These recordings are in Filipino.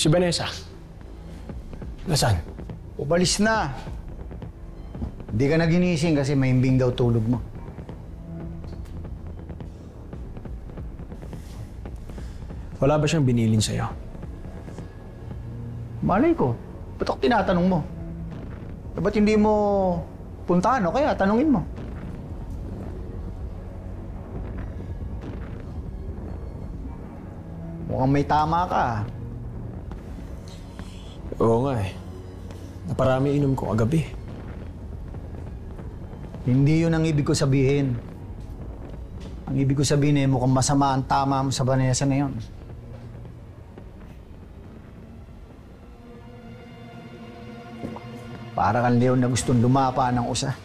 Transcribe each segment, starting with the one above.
Si Vanessa. Nasaan? Umalis na. Hindi ka na ginising kasi mahimbing daw tulog mo. Wala ba siyang binilin sa'yo? Malay ko. Ba't ako tinatanong mo? Ba't hindi mo puntahan o kaya tanungin mo? Mukhang may tama ka. Oo nga eh. Naparami inom ko kagabi. Hindi yun ang ibig ko sabihin. Ang ibig ko sabihin eh, mukhang masama ang tama mo sa Vanessa na yun. Para kang leon na gustong lumapa ng usa.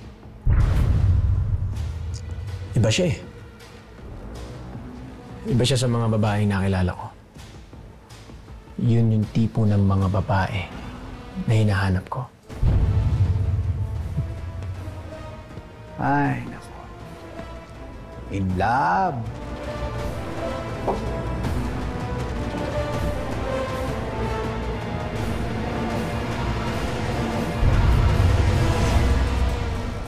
Iba siya eh. Iba siya sa mga babaeng nakilala ko. Yun yung tipo ng mga babae na hinahanap ko. Ay, naku. In love.